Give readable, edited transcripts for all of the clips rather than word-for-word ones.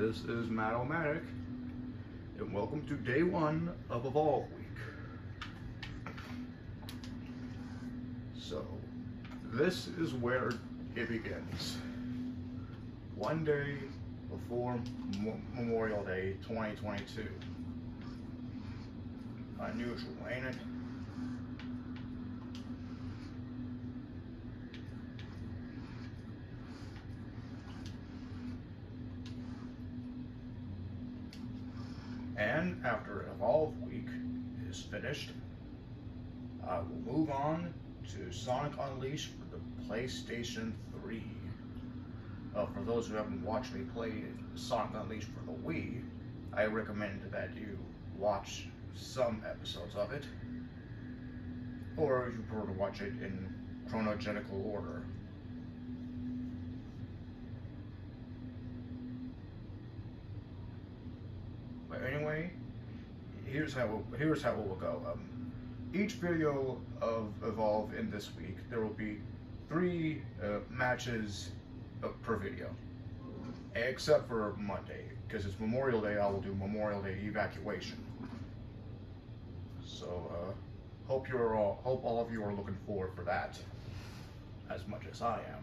This is MadOMatic, and welcome to day one of Evolve Week. So, this is where it begins. One day before Memorial Day 2022. Unusual, ain't it? And after Evolve Week is finished, I will move on to Sonic Unleashed for the PlayStation 3. For those who haven't watched me play Sonic Unleashed for the Wii, I recommend that you watch some episodes of it, or if you prefer to watch it in chronological order. But anyway, here's how it will go. Each video of Evolve in this week, there will be 3 matches per video, except for Monday, because it's Memorial Day. I will do Memorial Day evacuation. So hope all of you are looking forward for that as much as I am.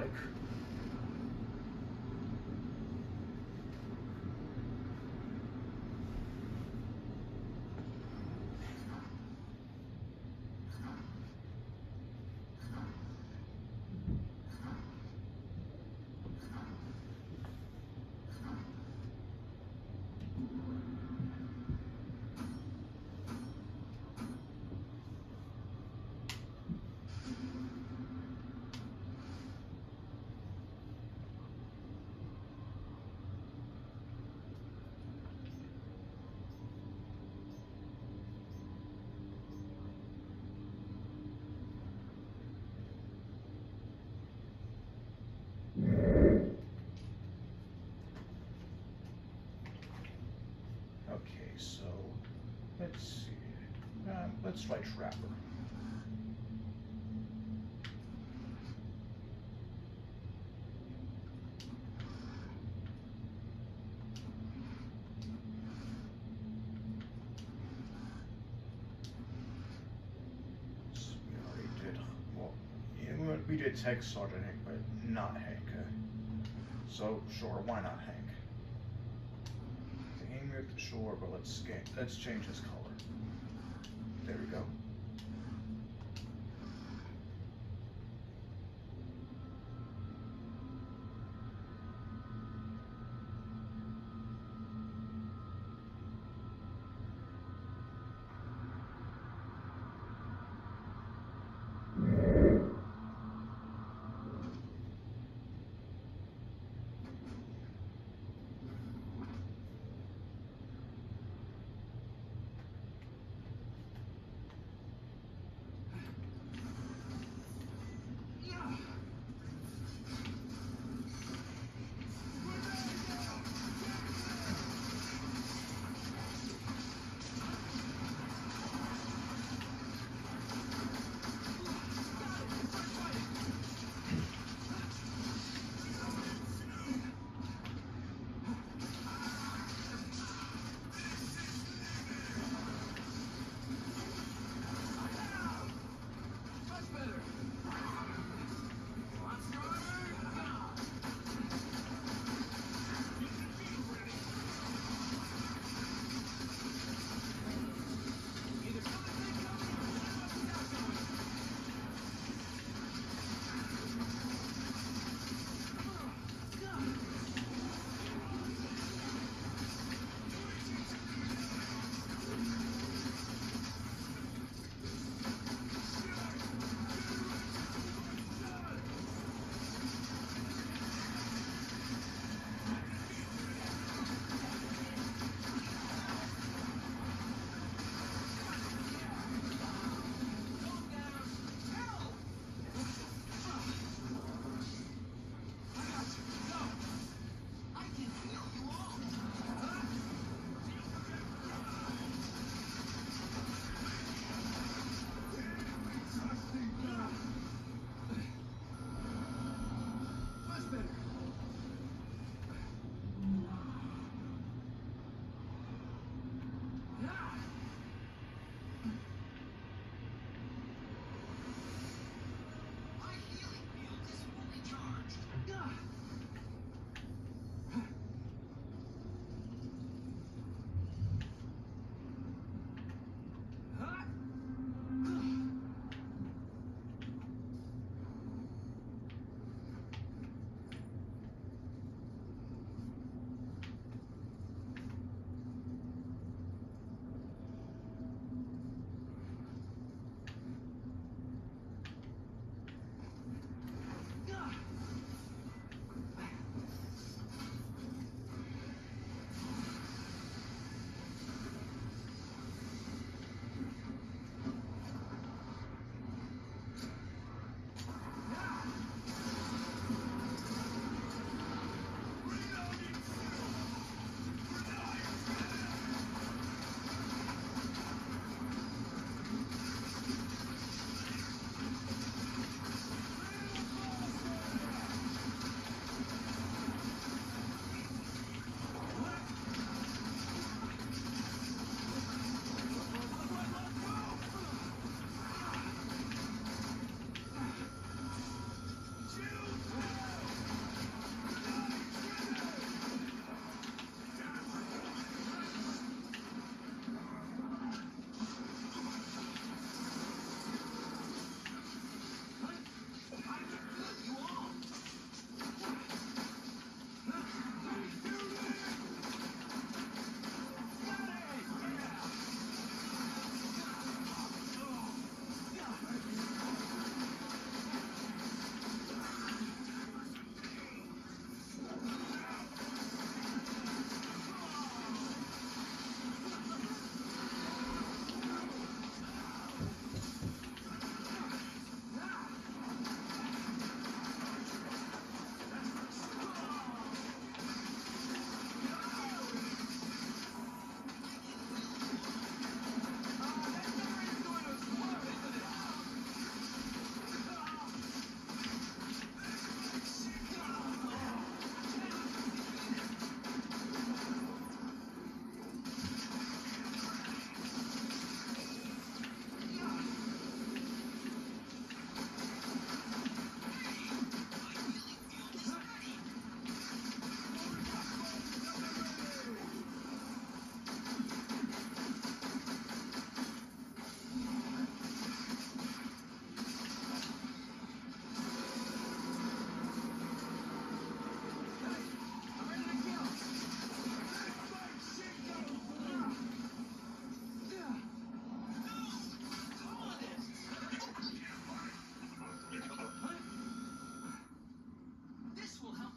like. Okay, so let's see. Let's try Trapper. So we already did. Well, yeah, we did Tech Sergeant Hank, but not Hank. So sure, why not Hank? Sure, but let's change his color. There we go.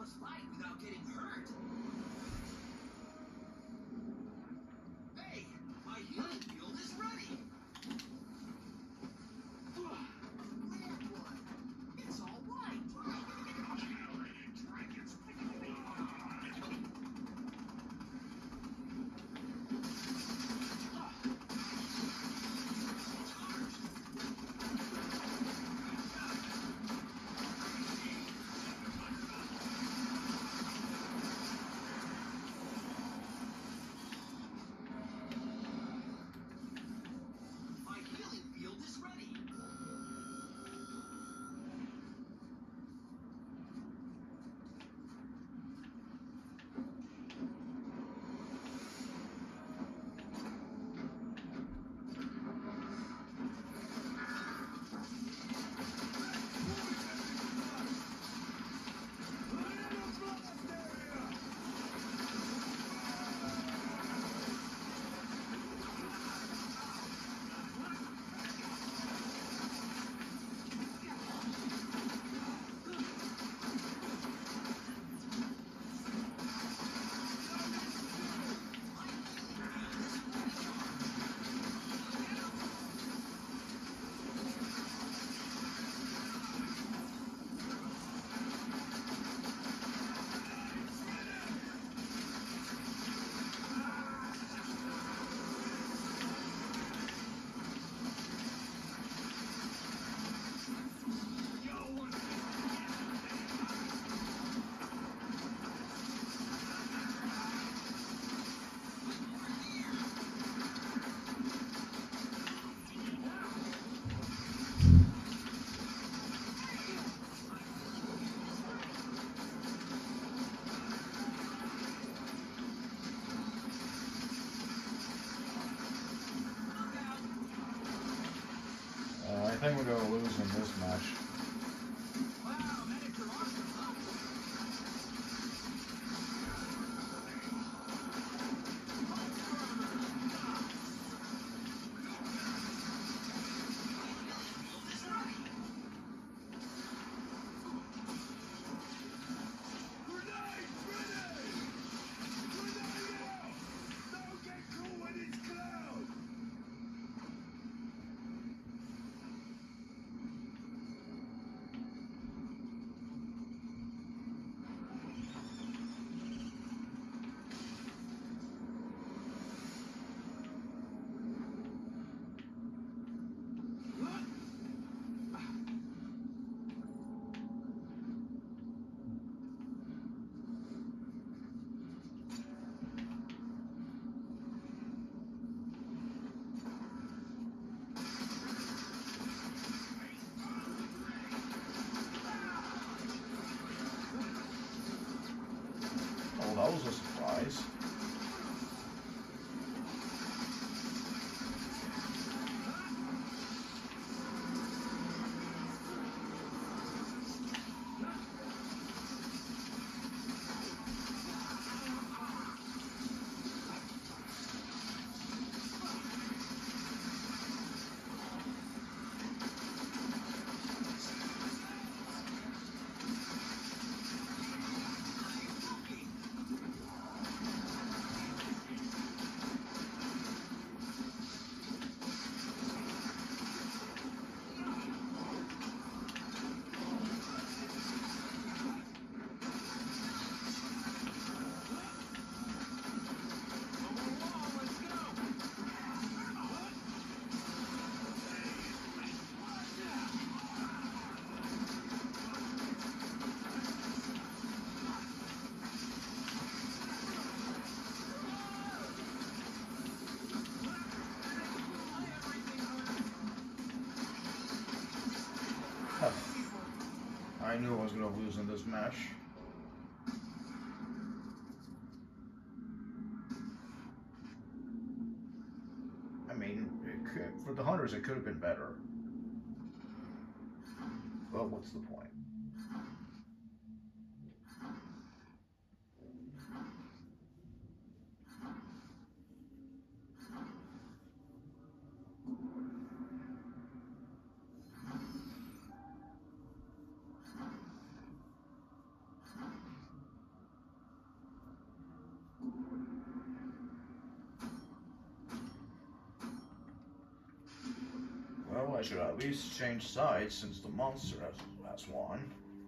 harmless fight without getting hurt. Hey, my healing field is ready. Land one. It's all right. My healing field is ready. I think we're going to lose in this match. Wow, medics are awesome, huh? Oh, that was a surprise. I knew I was going to lose in this match. I mean, for the hunters, it could have been better. But what's the point? I should at least change sides since the monster has won.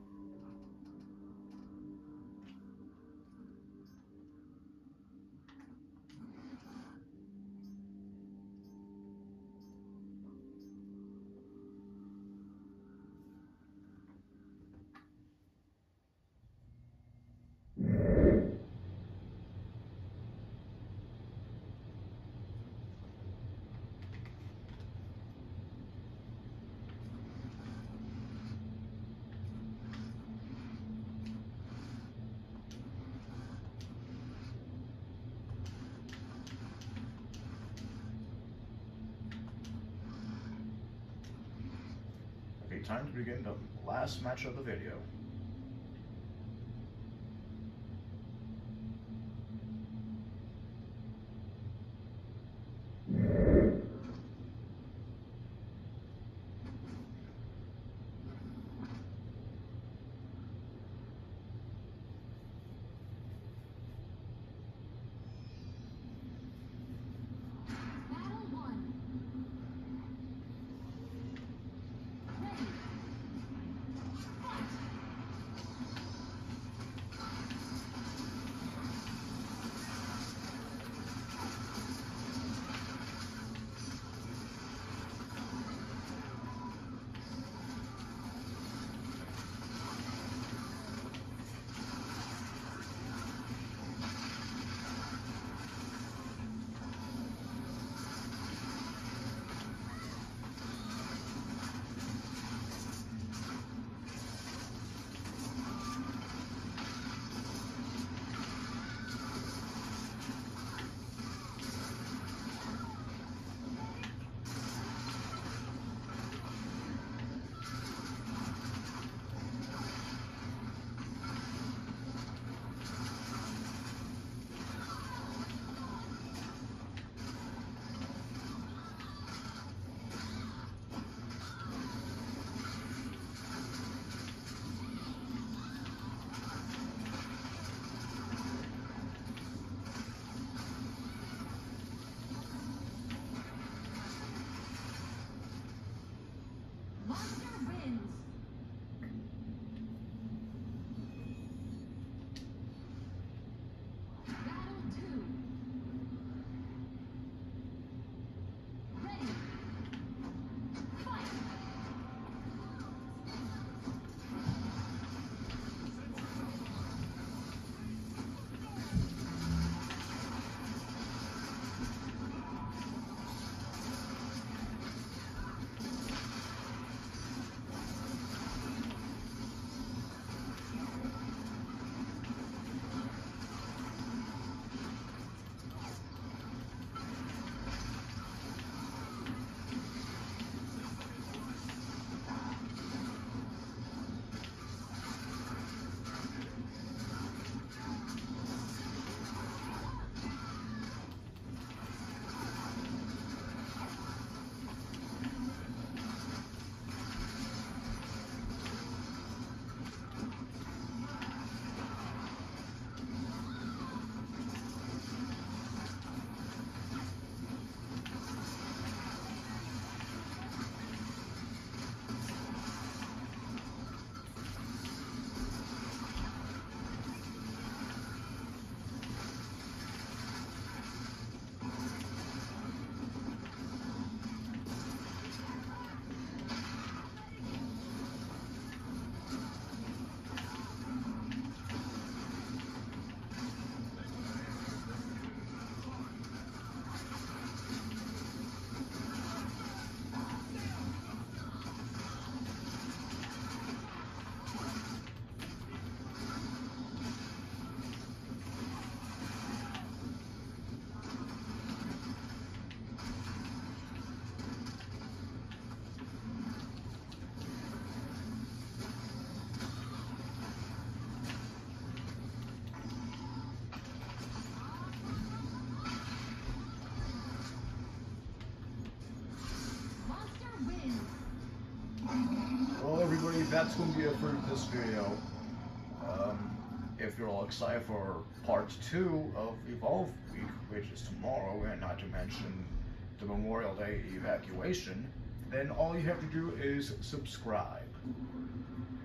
Okay, time to begin the last match of the video. Well, everybody, that's going to be it for this video. If you're all excited for part 2 of Evolve Week, which is tomorrow, and not to mention the Memorial Day evacuation, then all you have to do is subscribe.